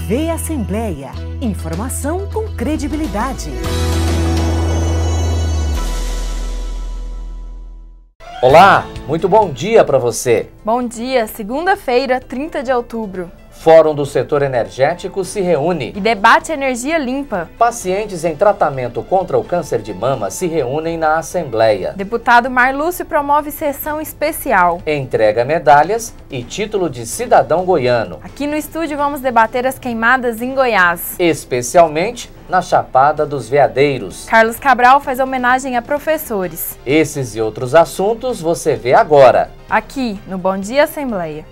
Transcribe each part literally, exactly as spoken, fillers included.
T V Assembleia. Informação com credibilidade. Olá, muito bom dia para você. Bom dia, segunda-feira, trinta de outubro. Fórum do Setor Energético se reúne E debate energia limpa. Pacientes em tratamento contra o câncer de mama se reúnem na Assembleia. Deputado Marlúcio promove sessão especial. Entrega medalhas e título de cidadão goiano. Aqui no estúdio vamos debater as queimadas em Goiás. Especialmente na Chapada dos Veadeiros. Carlos Cabral faz homenagem a professores. Esses e outros assuntos você vê agora. Aqui no Bom Dia Assembleia.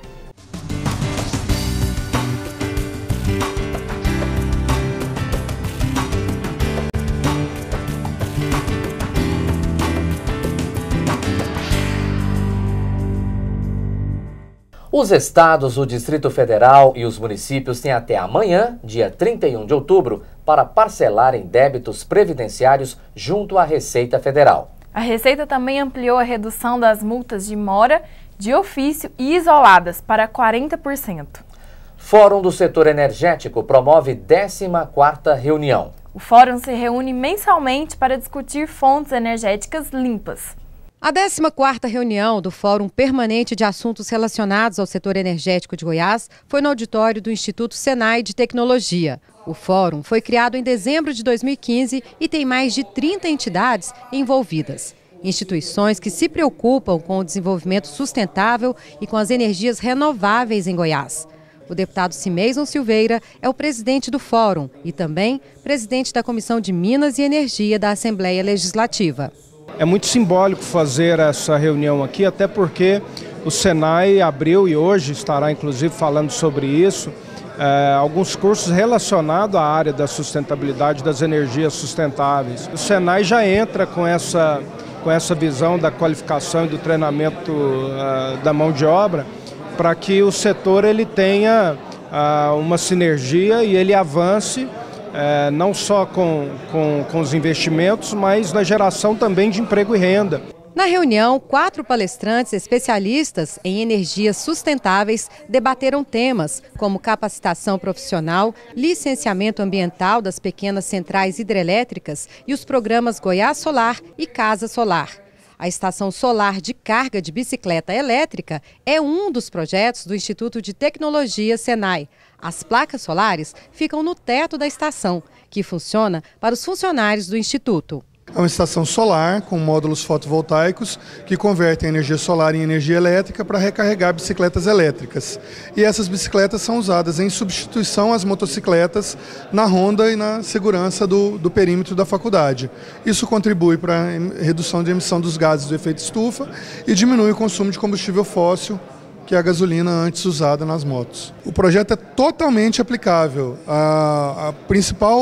Os estados, o Distrito Federal e os municípios têm até amanhã, dia trinta e um de outubro, para parcelarem débitos previdenciários junto à Receita Federal. A Receita também ampliou a redução das multas de mora, de ofício e isoladas para quarenta por cento. Fórum do Setor Energético promove décima quarta reunião. O fórum se reúne mensalmente para discutir fontes energéticas limpas. A décima quarta reunião do Fórum Permanente de Assuntos Relacionados ao Setor Energético de Goiás foi no auditório do Instituto Senai de Tecnologia. O fórum foi criado em dezembro de dois mil e quinze e tem mais de trinta entidades envolvidas. Instituições que se preocupam com o desenvolvimento sustentável e com as energias renováveis em Goiás. O deputado Cimeison Silveira é o presidente do fórum e também presidente da Comissão de Minas e Energia da Assembleia Legislativa. É muito simbólico fazer essa reunião aqui, até porque o Senai abriu e hoje estará inclusive falando sobre isso, é, alguns cursos relacionados à área da sustentabilidade das energias sustentáveis. O Senai já entra com essa, com essa visão da qualificação e do treinamento uh, da mão de obra para que o setor ele tenha uh, uma sinergia e ele avance É, não só com, com, com os investimentos, mas na geração também de emprego e renda. Na reunião, quatro palestrantes especialistas em energias sustentáveis debateram temas como capacitação profissional, licenciamento ambiental das pequenas centrais hidrelétricas e os programas Goiás Solar e Casa Solar. A estação solar de carga de bicicleta elétrica é um dos projetos do Instituto de Tecnologia Senai. As placas solares ficam no teto da estação, que funciona para os funcionários do Instituto. É uma estação solar com módulos fotovoltaicos que convertem energia solar em energia elétrica para recarregar bicicletas elétricas. E essas bicicletas são usadas em substituição às motocicletas na ronda e na segurança do, do perímetro da faculdade. Isso contribui para a redução de emissão dos gases do efeito estufa e diminui o consumo de combustível fóssil, que é a gasolina antes usada nas motos. O projeto é totalmente aplicável. A, a principal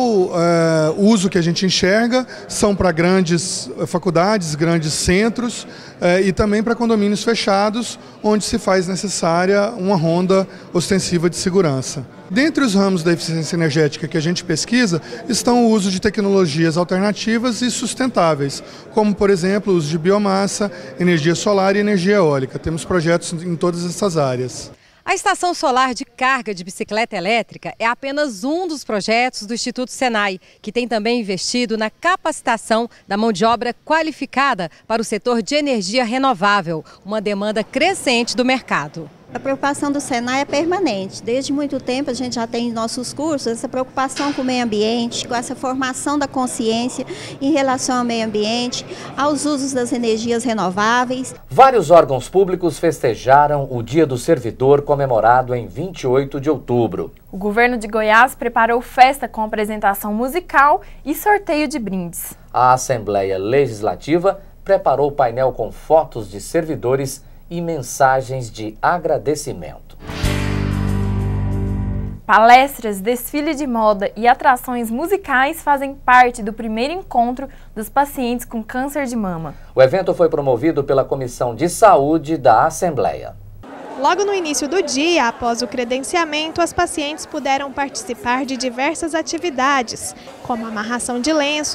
é, uso que a gente enxerga são para grandes faculdades, grandes centros é, e também para condomínios fechados, onde se faz necessária uma ronda ostensiva de segurança. Dentre os ramos da eficiência energética que a gente pesquisa, estão o uso de tecnologias alternativas e sustentáveis, como, por exemplo, o uso de biomassa, energia solar e energia eólica. Temos projetos em todas essas áreas. A estação solar de carga de bicicleta elétrica é apenas um dos projetos do Instituto Senai, que tem também investido na capacitação da mão de obra qualificada para o setor de energia renovável, uma demanda crescente do mercado. A preocupação do Senai é permanente. Desde muito tempo a gente já tem em nossos cursos essa preocupação com o meio ambiente, com essa formação da consciência em relação ao meio ambiente, aos usos das energias renováveis. Vários órgãos públicos festejaram o Dia do Servidor, comemorado em vinte e oito de outubro. O governo de Goiás preparou festa com apresentação musical e sorteio de brindes. A Assembleia Legislativa preparou painel com fotos de servidores e mensagens de agradecimento. Palestras, desfile de moda e atrações musicais fazem parte do primeiro encontro dos pacientes com câncer de mama. O evento foi promovido pela Comissão de Saúde da Assembleia. Logo no início do dia, após o credenciamento, as pacientes puderam participar de diversas atividades, como amarração de lenços,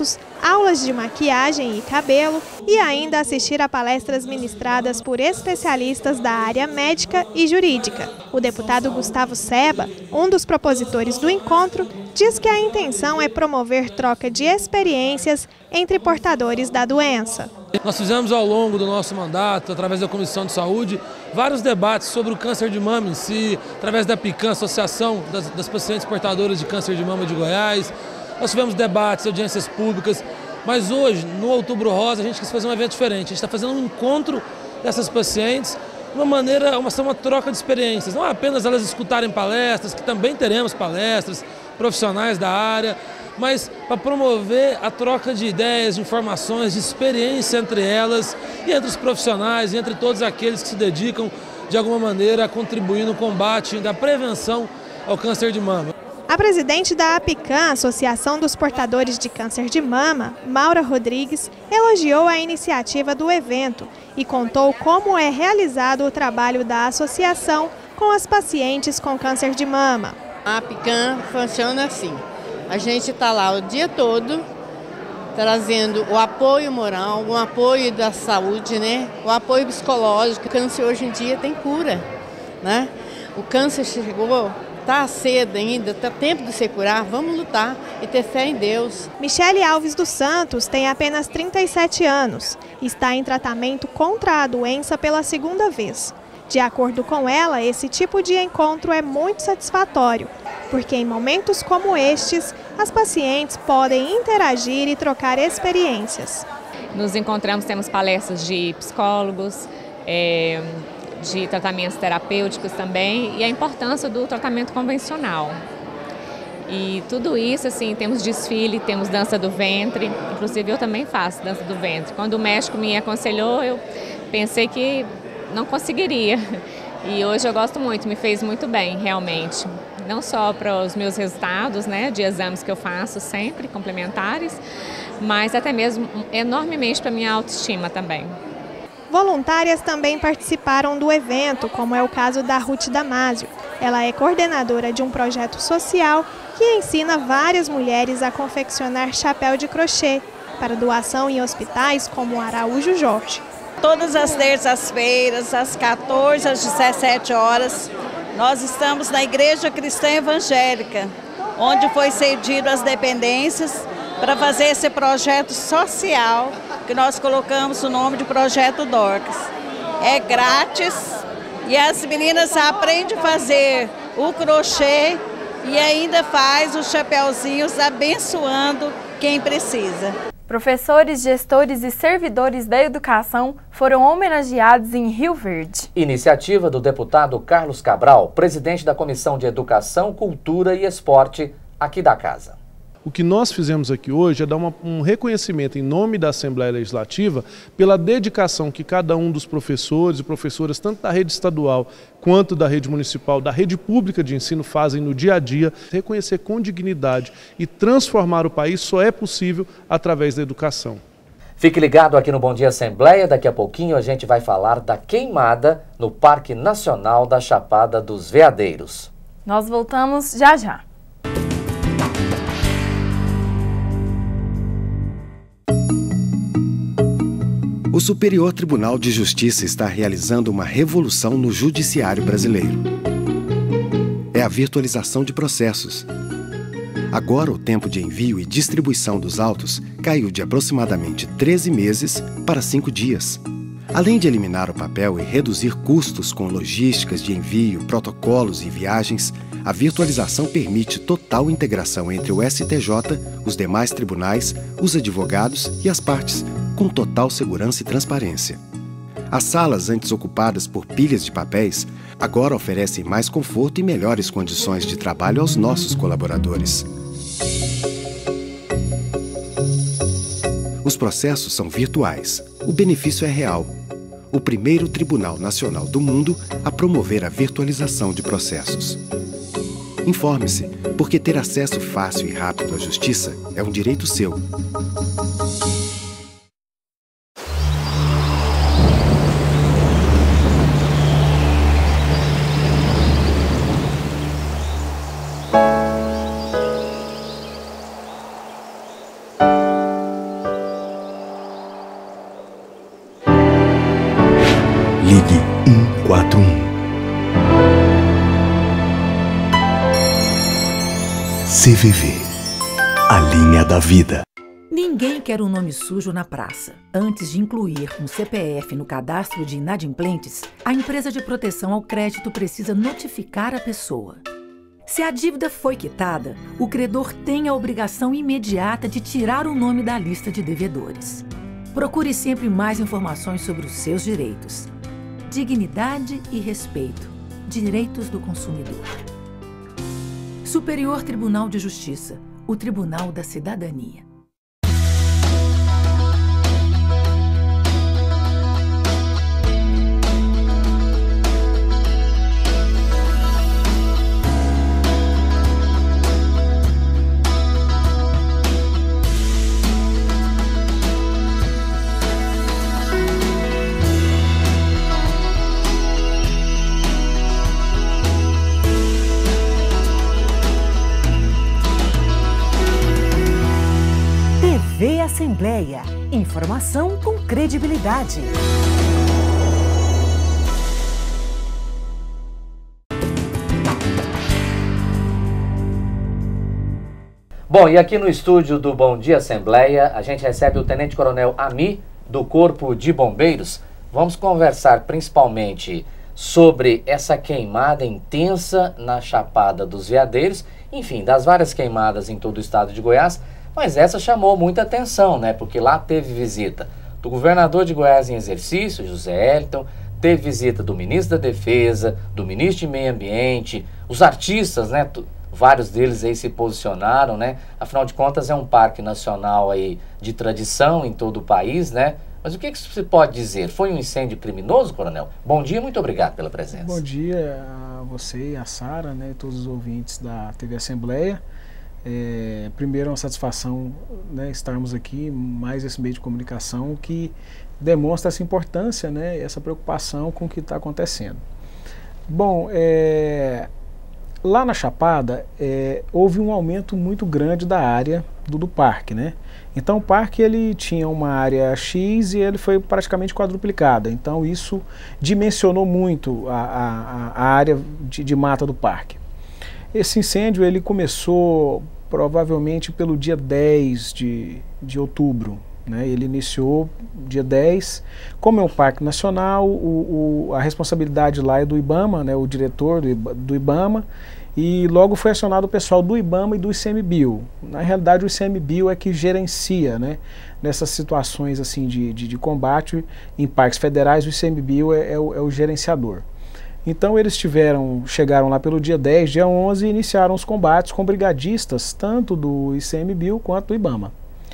aulas de maquiagem e cabelo e ainda assistir a palestras ministradas por especialistas da área médica e jurídica. O deputado Gustavo Seba, um dos propositores do encontro, diz que a intenção é promover troca de experiências entre portadores da doença. Nós fizemos ao longo do nosso mandato, através da Comissão de Saúde, vários debates sobre o câncer de mama em si, através da PICAM, Associação das, das Pacientes Portadoras de Câncer de Mama de Goiás. Nós tivemos debates, audiências públicas, mas hoje, no Outubro Rosa, a gente quis fazer um evento diferente. A gente está fazendo um encontro dessas pacientes, uma maneira, uma, uma troca de experiências. Não apenas elas escutarem palestras, que também teremos palestras, profissionais da área, mas para promover a troca de ideias, de informações, de experiência entre elas e entre os profissionais e entre todos aqueles que se dedicam, de alguma maneira, a contribuir no combate da prevenção ao câncer de mama. A presidente da APICAM, Associação dos Portadores de Câncer de Mama, Maura Rodrigues, elogiou a iniciativa do evento e contou como é realizado o trabalho da associação com as pacientes com câncer de mama. A APICAM funciona assim, a gente está lá o dia todo trazendo o apoio moral, o apoio da saúde, né? O apoio psicológico. O câncer hoje em dia tem cura, né? O câncer chegou, está cedo ainda, está tempo de se curar, vamos lutar e ter fé em Deus. Michele Alves dos Santos tem apenas trinta e sete anos e está em tratamento contra a doença pela segunda vez. De acordo com ela, esse tipo de encontro é muito satisfatório, porque em momentos como estes, as pacientes podem interagir e trocar experiências. Nos encontramos, temos palestras de psicólogos, é, de tratamentos terapêuticos também, e a importância do tratamento convencional. E tudo isso, assim, temos desfile, temos dança do ventre, inclusive eu também faço dança do ventre. Quando o médico me aconselhou, eu pensei que não conseguiria. E hoje eu gosto muito, me fez muito bem, realmente. Não só para os meus resultados, né, de exames que eu faço sempre, complementares, mas até mesmo enormemente para a minha autoestima também. Voluntárias também participaram do evento, como é o caso da Ruth Damasio. Ela é coordenadora de um projeto social que ensina várias mulheres a confeccionar chapéu de crochê para doação em hospitais como o Araújo Jorge. Todas as terças-feiras, às quatorze às dezessete horas, nós estamos na Igreja Cristã Evangélica, onde foi cedido as dependências para fazer esse projeto social, que nós colocamos o nome de Projeto Dorcas. É grátis e as meninas aprendem a fazer o crochê e ainda faz os chapeuzinhos abençoando quem precisa. Professores, gestores e servidores da educação foram homenageados em Rio Verde. Iniciativa do deputado Carlos Cabral, presidente da Comissão de Educação, Cultura e Esporte aqui da casa. O que nós fizemos aqui hoje é dar uma, um reconhecimento em nome da Assembleia Legislativa pela dedicação que cada um dos professores e professoras, tanto da rede estadual quanto da rede municipal, da rede pública de ensino, fazem no dia a dia. Reconhecer com dignidade e transformar o país só é possível através da educação. Fique ligado aqui no Bom Dia Assembleia, daqui a pouquinho a gente vai falar da queimada no Parque Nacional da Chapada dos Veadeiros. Nós voltamos já já. O Superior Tribunal de Justiça está realizando uma revolução no judiciário brasileiro. É a virtualização de processos. Agora o tempo de envio e distribuição dos autos caiu de aproximadamente treze meses para cinco dias. Além de eliminar o papel e reduzir custos com logísticas de envio, protocolos e viagens, a virtualização permite total integração entre o S T J, os demais tribunais, os advogados e as partes, com total segurança e transparência. As salas antes ocupadas por pilhas de papéis agora oferecem mais conforto e melhores condições de trabalho aos nossos colaboradores. Os processos são virtuais. O benefício é real. O primeiro Tribunal Nacional do mundo a promover a virtualização de processos. Informe-se, porque ter acesso fácil e rápido à justiça é um direito seu. C V V, a linha da vida. Ninguém quer um nome sujo na praça. Antes de incluir um C P F no cadastro de inadimplentes, a empresa de proteção ao crédito precisa notificar a pessoa. Se a dívida foi quitada, o credor tem a obrigação imediata de tirar o nome da lista de devedores. Procure sempre mais informações sobre os seus direitos. Dignidade e respeito. Direitos do consumidor. Superior Tribunal de Justiça. O Tribunal da Cidadania. T V Assembleia. Informação com credibilidade. Bom, e aqui no estúdio do Bom Dia Assembleia, a gente recebe o Tenente Coronel Ami, do Corpo de Bombeiros. Vamos conversar principalmente sobre essa queimada intensa na Chapada dos Veadeiros, enfim, das várias queimadas em todo o estado de Goiás, mas essa chamou muita atenção, né? Porque lá teve visita do governador de Goiás em exercício, José Elton, teve visita do ministro da Defesa, do ministro de Meio Ambiente, os artistas, né? Vários deles aí se posicionaram, né? Afinal de contas é um parque nacional aí de tradição em todo o país, né? Mas o que, que você pode dizer? Foi um incêndio criminoso, Coronel? Bom dia, muito obrigado pela presença. Bom dia a você, a Sara, né, e todos os ouvintes da T V Assembleia. É, primeiro, é uma satisfação, né, estarmos aqui, mais esse meio de comunicação que demonstra essa importância, né, essa preocupação com o que está acontecendo. Bom, é, lá na Chapada, é, houve um aumento muito grande da área do, do parque, né? Então o parque ele tinha uma área X e ele foi praticamente quadruplicada. Então isso dimensionou muito a, a, a área de, de mata do parque. Esse incêndio ele começou provavelmente pelo dia dez de, de outubro. Né? Ele iniciou dia dez. Como é um parque nacional, o, o, a responsabilidade lá é do IBAMA, né? O diretor do, do IBAMA. E logo foi acionado o pessoal do IBAMA e do ICMBio. Na realidade, o ICMBio é que gerencia, né, nessas situações assim, de, de, de combate em parques federais. O ICMBio é, é, o, é o gerenciador. Então eles tiveram, chegaram lá pelo dia dez, dia onze, e iniciaram os combates com brigadistas, tanto do ICMBio quanto do IBAMA.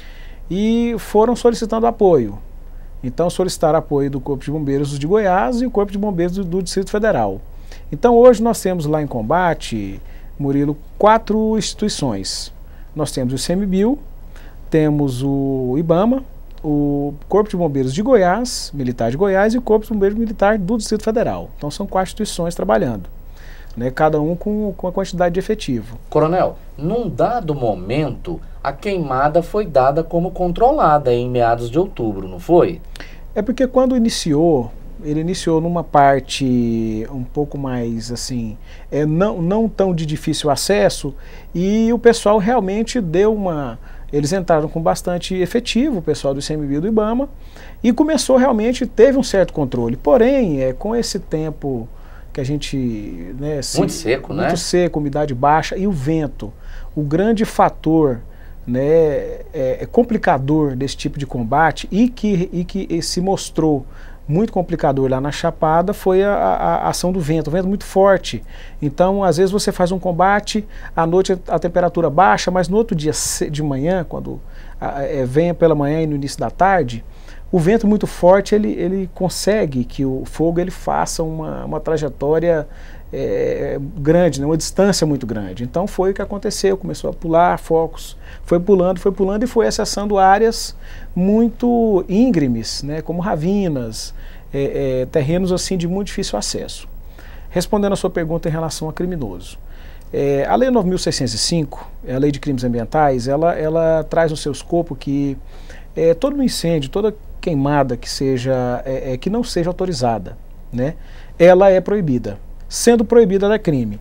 E foram solicitando apoio. Então solicitaram apoio do Corpo de Bombeiros de Goiás e o Corpo de Bombeiros do, do Distrito Federal. Então hoje nós temos lá em combate, Murilo, quatro instituições. Nós temos o ICMBio, temos o IBAMA, o Corpo de Bombeiros de Goiás, Militar de Goiás, e o Corpo de Bombeiros Militar do Distrito Federal. Então são quatro instituições trabalhando, né, cada um com, com a quantidade de efetivo. Coronel, num dado momento, a queimada foi dada como controlada em meados de outubro, não foi? É porque quando iniciou, ele iniciou numa parte um pouco mais assim, é, não, não tão de difícil acesso, e o pessoal realmente deu uma... Eles entraram com bastante efetivo, o pessoal do ICMBio e do IBAMA, e começou realmente, teve um certo controle. Porém, é, com esse tempo que a gente... Né, se, muito seco, muito né? Muito seco, umidade baixa e o vento. O grande fator, né, é, é complicador desse tipo de combate e que, e que se mostrou muito complicador lá na Chapada foi a, a, a ação do vento, o vento muito forte. Então, às vezes você faz um combate, à noite a temperatura baixa, mas no outro dia de manhã, quando a, é, vem pela manhã e no início da tarde, o vento muito forte, ele, ele consegue que o fogo ele faça uma, uma trajetória é, grande, né, uma distância muito grande. Então foi o que aconteceu, começou a pular focos, foi pulando, foi pulando e foi acessando áreas muito íngremes, né, como ravinas, é, é, terrenos assim de muito difícil acesso. Respondendo a sua pergunta em relação a criminoso. É, a Lei nove mil seiscentos e cinco, a Lei de Crimes Ambientais, ela, ela traz no seu escopo que é, todo incêndio, toda queimada que, seja, é, é, que não seja autorizada, né, ela é proibida. Sendo proibida, ela é crime.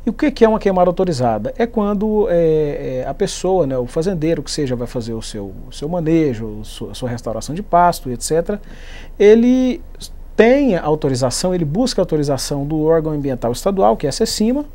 E o que, que é uma queimada autorizada? É quando é, é, a pessoa, né, o fazendeiro, que seja, vai fazer o seu, o seu manejo, a sua restauração de pasto, etcétera, ele tem autorização, ele busca autorização do órgão ambiental estadual, que é a CECIMA,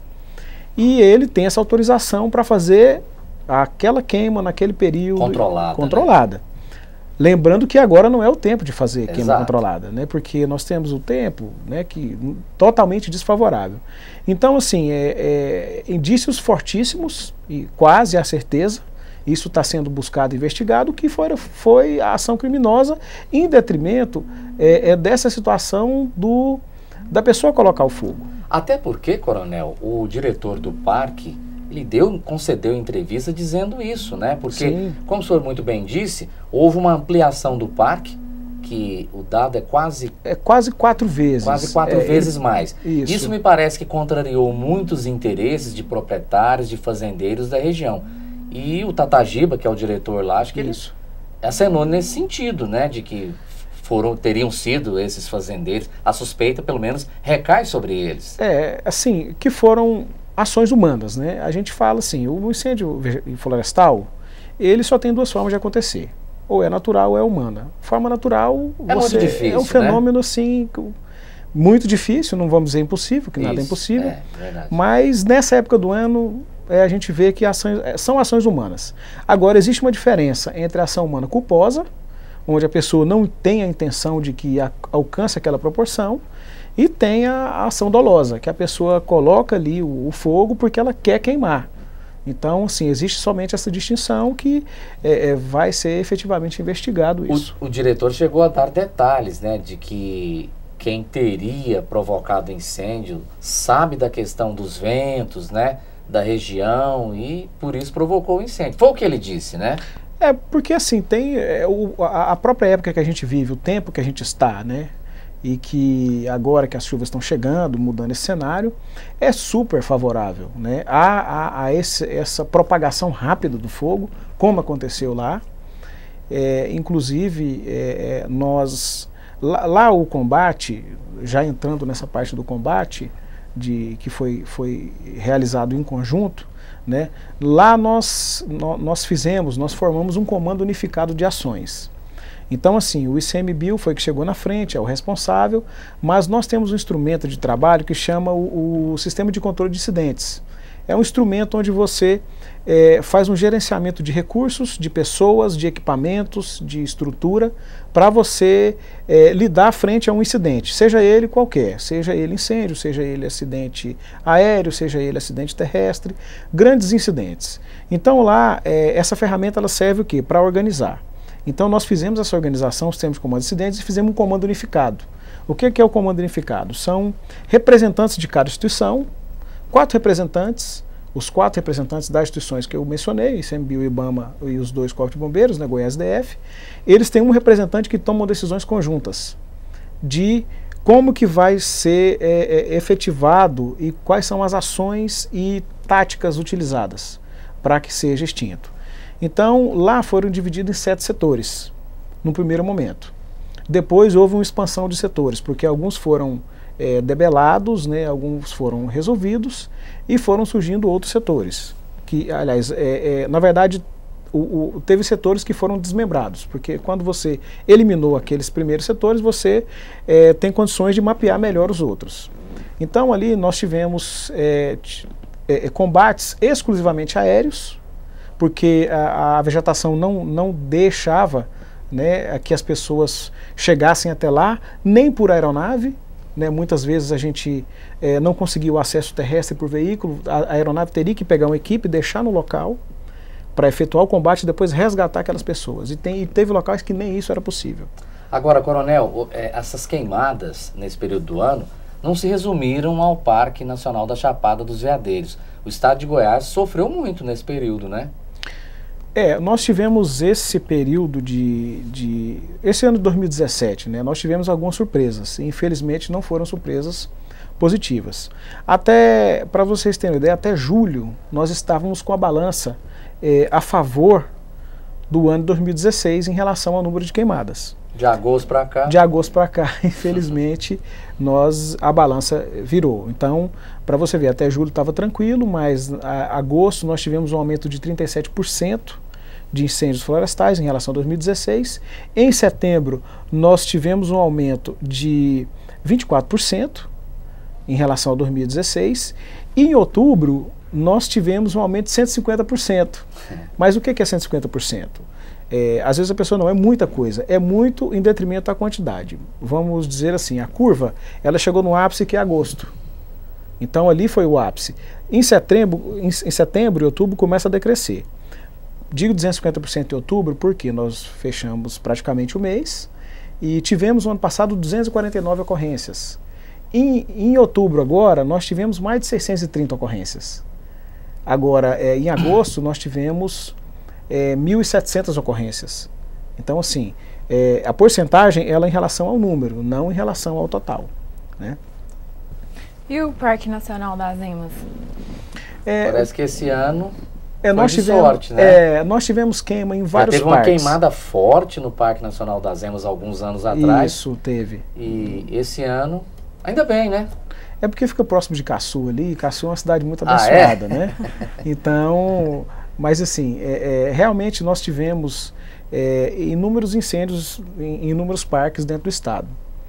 e ele tem essa autorização para fazer aquela queima naquele período controlada. controlada. Né? Lembrando que agora não é o tempo de fazer Exato. queima controlada, né? Porque nós temos o tempo, né, que, totalmente desfavorável. Então, assim, é, é, indícios fortíssimos, e quase a certeza, isso está sendo buscado e investigado, que foi, foi a ação criminosa em detrimento é, é dessa situação do, da pessoa colocar o fogo. Até porque, coronel, o diretor do parque, ele deu, concedeu entrevista dizendo isso, né? Porque, Sim. como o senhor muito bem disse, houve uma ampliação do parque, que o dado é quase... É quase quatro vezes. Quase quatro é, vezes ele, mais. Isso. Isso me parece que contrariou muitos interesses de proprietários, de fazendeiros da região. E o Tatagiba, que é o diretor lá, acho que isso. ele acenou nesse sentido, né? De que foram, teriam sido esses fazendeiros, a suspeita, pelo menos, recai sobre eles. É, assim, que foram... ações humanas, né? A gente fala assim, o incêndio florestal, ele só tem duas formas de acontecer. Ou é natural ou é humana. Forma natural, é, você, muito difícil, é um fenômeno, né? assim, muito difícil, não vamos dizer impossível, que Isso, nada é impossível. É, verdade. Mas nessa época do ano, é, a gente vê que ações, são ações humanas. Agora, existe uma diferença entre a ação humana culposa, onde a pessoa não tem a intenção de que a, alcance aquela proporção, e tem a ação dolosa, que a pessoa coloca ali o, o fogo porque ela quer queimar. Então, assim, existe somente essa distinção que é, é, vai ser efetivamente investigado isso. O, o diretor chegou a dar detalhes, né, de que quem teria provocado incêndio sabe da questão dos ventos, né, da região, e por isso provocou o incêndio. Foi o que ele disse, né? É, porque assim, tem é, o, a, a própria época que a gente vive, o tempo que a gente está, né? E que agora que as chuvas estão chegando, mudando esse cenário, é super favorável, né? a, a, a esse, essa propagação rápida do fogo, como aconteceu lá. É, inclusive, é, nós, lá, lá o combate, já entrando nessa parte do combate, de, que foi, foi realizado em conjunto, né? Lá nós, no, nós fizemos, nós formamos um comando unificado de ações. Então, assim, o ICMBio foi que chegou na frente, é o responsável, mas nós temos um instrumento de trabalho que chama o, o Sistema de Controle de Incidentes. É um instrumento onde você é, faz um gerenciamento de recursos, de pessoas, de equipamentos, de estrutura, para você é, lidar frente a um incidente, seja ele qualquer, seja ele incêndio, seja ele acidente aéreo, seja ele acidente terrestre, grandes incidentes. Então lá, é, essa ferramenta ela serve o quê? Para organizar. Então nós fizemos essa organização, os sistemas de comando de incidentes, e fizemos um comando unificado. O que é o comando unificado? São representantes de cada instituição, quatro representantes, os quatro representantes das instituições que eu mencionei, ICMBio, IBAMA e os dois Corpos de Bombeiros, né, Goiás D F, eles têm um representante que tomam decisões conjuntas de como que vai ser é, é, efetivado e quais são as ações e táticas utilizadas para que seja extinto. Então, lá foram divididos em sete setores, no primeiro momento. Depois houve uma expansão de setores, porque alguns foram é, debelados, né, alguns foram resolvidos, e foram surgindo outros setores. Que, aliás, é, é, na verdade, o, o, teve setores que foram desmembrados, porque quando você eliminou aqueles primeiros setores, você é, tem condições de mapear melhor os outros. Então, ali nós tivemos é, é, combates exclusivamente aéreos, porque a, a vegetação não, não deixava, né, que as pessoas chegassem até lá, nem por aeronave, né, muitas vezes a gente é, não conseguia o acesso terrestre por veículo, a, a aeronave teria que pegar uma equipe, deixar no local, para efetuar o combate e depois resgatar aquelas pessoas. E, tem, e teve locais que nem isso era possível. Agora, coronel, é, essas queimadas nesse período do ano não se resumiram ao Parque Nacional da Chapada dos Veadeiros. O estado de Goiás sofreu muito nesse período, né? É, nós tivemos esse período de, de... Esse ano de dois mil e dezessete, né, nós tivemos algumas surpresas. E, infelizmente, não foram surpresas positivas. Até, para vocês terem uma ideia, até julho, nós estávamos com a balança é, a favor do ano de dois mil e dezesseis em relação ao número de queimadas. De agosto para cá? De agosto para cá, infelizmente, nós, a balança virou. Então, para você ver, até julho estava tranquilo, mas a, agosto nós tivemos um aumento de trinta e sete por cento de incêndios florestais em relação a dois mil e dezesseis. Em setembro, nós tivemos um aumento de vinte e quatro por cento em relação a dois mil e dezesseis. E em outubro, nós tivemos um aumento de cento e cinquenta por cento. Mas o que é cento e cinquenta por cento? É, às vezes a pessoa não, é muita coisa, é muito em detrimento da quantidade. Vamos dizer assim, a curva, ela chegou no ápice que é agosto. Então ali foi o ápice. Em setembro, em, em setembro e outubro começa a decrescer. Digo duzentos e cinquenta por cento em outubro porque nós fechamos praticamente o mês e tivemos no ano passado duzentas e quarenta e nove ocorrências. Em, em outubro agora, nós tivemos mais de seiscentas e trinta ocorrências. Agora, é, em agosto, nós tivemos é, mil e setecentas ocorrências. Então, assim, é, a porcentagem ela é em relação ao número, não em relação ao total, né? E o Parque Nacional das Emas? É, Parece que esse ano é, foi nós de tivemos, sorte, né? É, nós tivemos queima em vários teve parques. Teve uma queimada forte no Parque Nacional das Emas alguns anos atrás. Isso, teve. E esse ano, ainda bem, né? É porque fica próximo de Caçu ali, Caçu é uma cidade muito abençoada, ah, é? né? Então, mas assim, é, é, realmente nós tivemos é, inúmeros incêndios em, em inúmeros parques dentro do estado.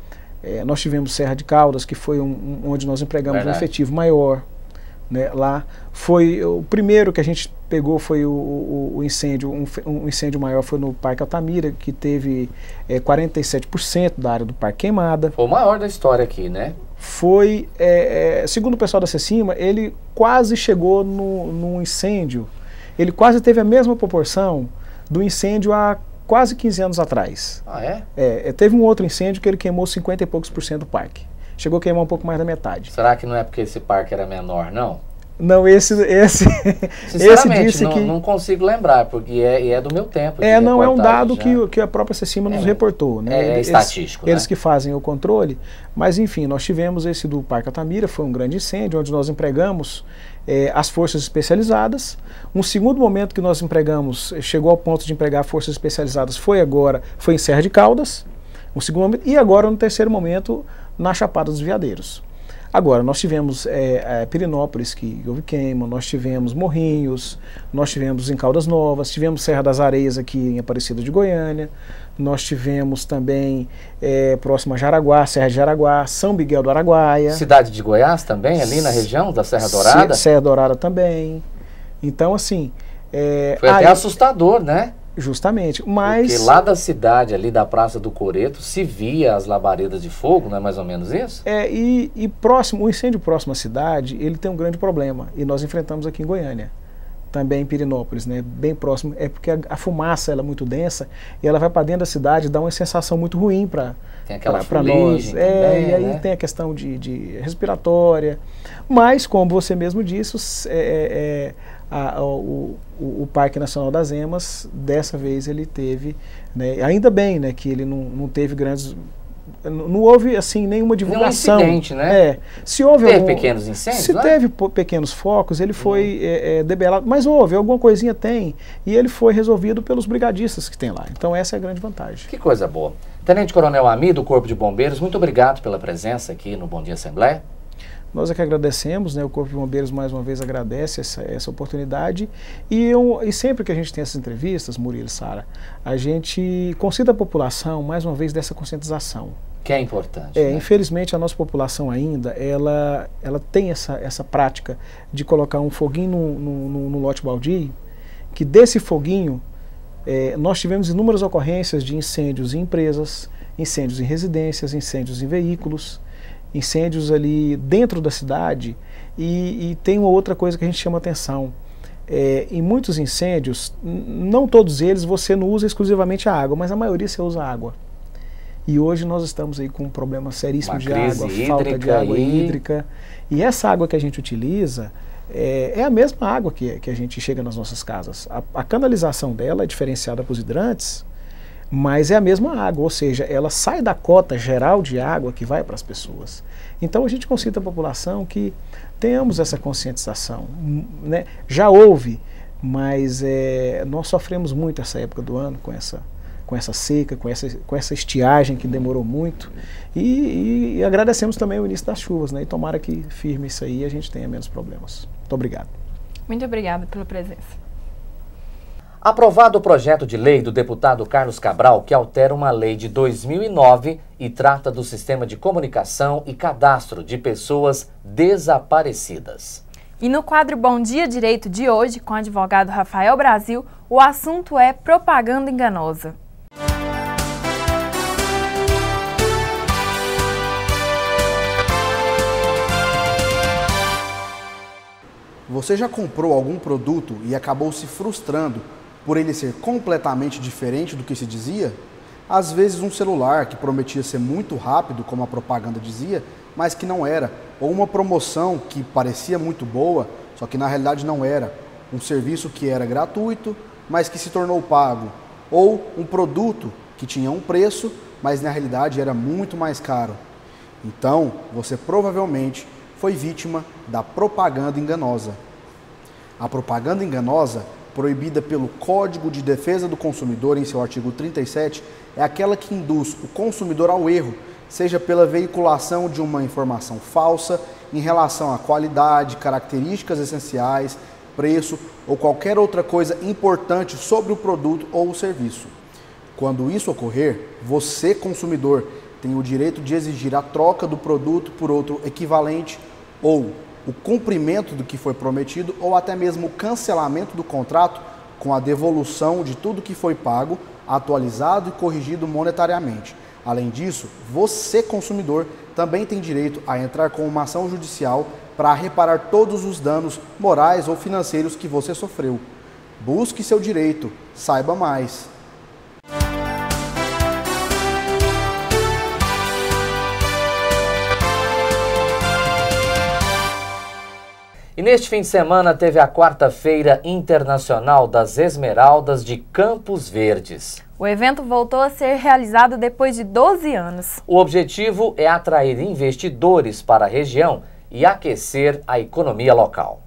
É, nós tivemos Serra de Caldas, que foi um, um, onde nós empregamos Verdade. um efetivo maior. Né, lá foi o primeiro que a gente pegou foi o, o, o incêndio, um, um incêndio maior foi no Parque Altamira, que teve é, quarenta e sete por cento da área do parque queimada. Foi o maior da história aqui, né? Foi, é, é, segundo o pessoal da CECIMA, ele quase chegou no, no incêndio, ele quase teve a mesma proporção do incêndio há quase quinze anos atrás. Ah, é? É, teve um outro incêndio que ele queimou cinquenta e poucos por cento do parque. Chegou a queimar um pouco mais da metade. Será que não é porque esse parque era menor, não? Não, esse... esse Sinceramente, esse disse não, que... não consigo lembrar, porque é, é do meu tempo. É, não, é um dado que, que a própria CECIMA nos é, reportou. Né? É, é eles, estatístico, Eles né? que fazem o controle. Mas, enfim, nós tivemos esse do Parque Altamira, foi um grande incêndio, onde nós empregamos é, as forças especializadas. Um segundo momento que nós empregamos, chegou ao ponto de empregar forças especializadas, foi agora, foi em Serra de Caldas. Um segundo momento, e agora, no terceiro momento, na Chapada dos Veadeiros. Agora, nós tivemos é, é, Pirinópolis, que houve queima, nós tivemos Morrinhos, nós tivemos em Caldas Novas, tivemos Serra das Areias aqui em Aparecida de Goiânia, nós tivemos também é, próximo a Jaraguá, Serra de Jaraguá, São Miguel do Araguaia. Cidade de Goiás também, ali na região da Serra Dourada? Serra Dourada também. Então, assim... É, foi até aí, assustador, né? Justamente, mas... Porque lá da cidade, ali da Praça do Coreto, se via as labaredas de fogo, não é mais ou menos isso? É, e, e próximo, o incêndio próximo à cidade, ele tem um grande problema, e nós enfrentamos aqui em Goiânia, também em Pirinópolis, né, bem próximo, é porque a, a fumaça ela é muito densa, e ela vai para dentro da cidade e dá uma sensação muito ruim para nós. É, também, e aí né? tem a questão de, de respiratória, mas, como você mesmo disse, é... é A, o, o, o Parque Nacional das Emas, dessa vez ele teve, né, ainda bem, né, que ele não, não teve grandes, não, não houve assim nenhuma divulgação. Nenhum incidente, né? É, se houve teve algum, pequenos incêndios? Se lá? teve pequenos focos, ele foi hum. é, é, debelado, mas houve, alguma coisinha tem, e ele foi resolvido pelos brigadistas que tem lá. Então essa é a grande vantagem. Que coisa boa. Tenente Coronel Ami, do Corpo de Bombeiros, muito obrigado pela presença aqui no Bom Dia Assembleia. Nós é que agradecemos, né, o Corpo de Bombeiros mais uma vez agradece essa, essa oportunidade e, eu, e sempre que a gente tem essas entrevistas, Murilo e Sara, a gente concita à população mais uma vez dessa conscientização. Que é importante. É, né? Infelizmente a nossa população ainda, ela, ela tem essa, essa prática de colocar um foguinho no, no, no, no lote baldio, que desse foguinho é, nós tivemos inúmeras ocorrências de incêndios em empresas, incêndios em residências, incêndios em veículos, incêndios ali dentro da cidade e, e tem uma outra coisa que a gente chama atenção. É, em muitos incêndios, não todos eles você não usa exclusivamente a água, mas a maioria você usa água. E hoje nós estamos aí com um problema seríssimo uma de água, falta de água e... hídrica. E essa água que a gente utiliza é, é a mesma água que, que a gente chega nas nossas casas. A, a canalização dela é diferenciada para os hidrantes, mas é a mesma água, ou seja, ela sai da cota geral de água que vai para as pessoas. Então a gente concita a população que tenhamos essa conscientização. Né? Já houve, mas é, nós sofremos muito essa época do ano com essa, com essa seca, com essa, com essa estiagem que demorou muito. E, e agradecemos também o início das chuvas, né? E tomara que firme isso aí e a gente tenha menos problemas. Muito obrigado. Muito obrigada pela presença. Aprovado o projeto de lei do deputado Carlos Cabral, que altera uma lei de dois mil e nove e trata do sistema de comunicação e cadastro de pessoas desaparecidas. E no quadro Bom Dia Direito de hoje, com o advogado Rafael Brasil, o assunto é propaganda enganosa. Você já comprou algum produto e acabou se frustrando por ele ser completamente diferente do que se dizia? Às vezes um celular que prometia ser muito rápido, como a propaganda dizia, mas que não era. Ou uma promoção que parecia muito boa, só que na realidade não era. Um serviço que era gratuito, mas que se tornou pago. Ou um produto que tinha um preço, mas na realidade era muito mais caro. Então, você provavelmente foi vítima da propaganda enganosa. A propaganda enganosa, proibida pelo Código de Defesa do Consumidor em seu artigo trinta e sete, é aquela que induz o consumidor ao erro, seja pela veiculação de uma informação falsa em relação à qualidade, características essenciais, preço ou qualquer outra coisa importante sobre o produto ou o serviço. Quando isso ocorrer, você, consumidor, tem o direito de exigir a troca do produto por outro equivalente ou o cumprimento do que foi prometido ou até mesmo o cancelamento do contrato com a devolução de tudo que foi pago, atualizado e corrigido monetariamente. Além disso, você, consumidor, também tem direito a entrar com uma ação judicial para reparar todos os danos morais ou financeiros que você sofreu. Busque seu direito, saiba mais. E neste fim de semana teve a quarta-feira internacional das Esmeraldas de Campos Verdes. O evento voltou a ser realizado depois de doze anos. O objetivo é atrair investidores para a região e aquecer a economia local.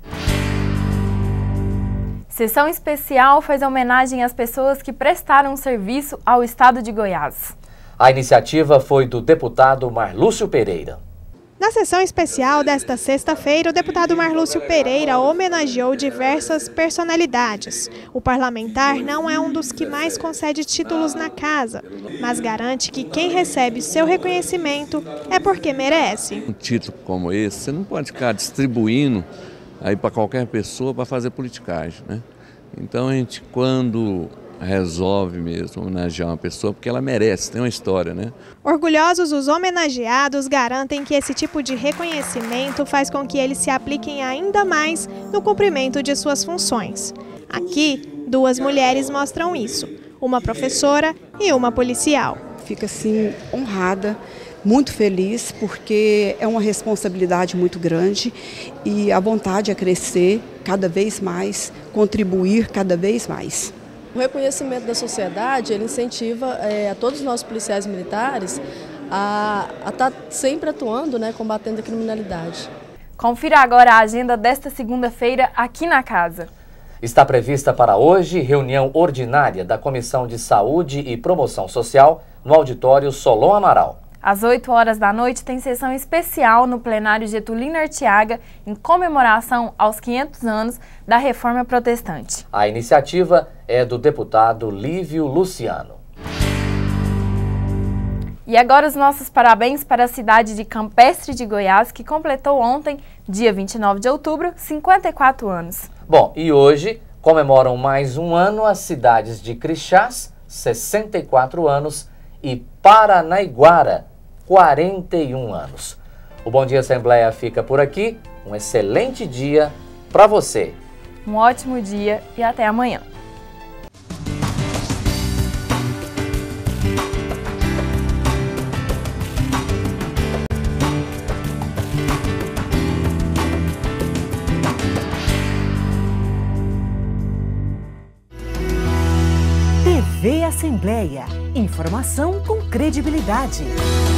Sessão especial faz homenagem às pessoas que prestaram serviço ao estado de Goiás. A iniciativa foi do deputado Marlúcio Pereira. Na sessão especial desta sexta-feira, o deputado Marlúcio Pereira homenageou diversas personalidades. O parlamentar não é um dos que mais concede títulos na casa, mas garante que quem recebe seu reconhecimento é porque merece. Um título como esse, você não pode ficar distribuindo aí para qualquer pessoa para fazer politicagem, né? Então a gente, quando resolve mesmo homenagear uma pessoa, porque ela merece, tem uma história, né? Orgulhosos, os homenageados garantem que esse tipo de reconhecimento faz com que eles se apliquem ainda mais no cumprimento de suas funções. Aqui, duas mulheres mostram isso, uma professora e uma policial. Fico assim honrada, muito feliz, porque é uma responsabilidade muito grande e a vontade é crescer cada vez mais, contribuir cada vez mais. O reconhecimento da sociedade, ele incentiva é, a todos os nossos policiais militares a estar sempre atuando, né, combatendo a criminalidade. Confira agora a agenda desta segunda-feira aqui na casa. Está prevista para hoje reunião ordinária da Comissão de Saúde e Promoção Social no auditório Solon Amaral. Às oito horas da noite tem sessão especial no plenário Getulino Arteaga em comemoração aos quinhentos anos da Reforma Protestante. A iniciativa é do deputado Lívio Luciano. E agora os nossos parabéns para a cidade de Campestre de Goiás, que completou ontem, dia vinte e nove de outubro, cinquenta e quatro anos. Bom, e hoje comemoram mais um ano as cidades de Crixás, sessenta e quatro anos, e Paranaiguara, quarenta e um anos. O Bom Dia Assembleia fica por aqui. Um excelente dia para você. Um ótimo dia e até amanhã. T V Assembleia. Informação com credibilidade.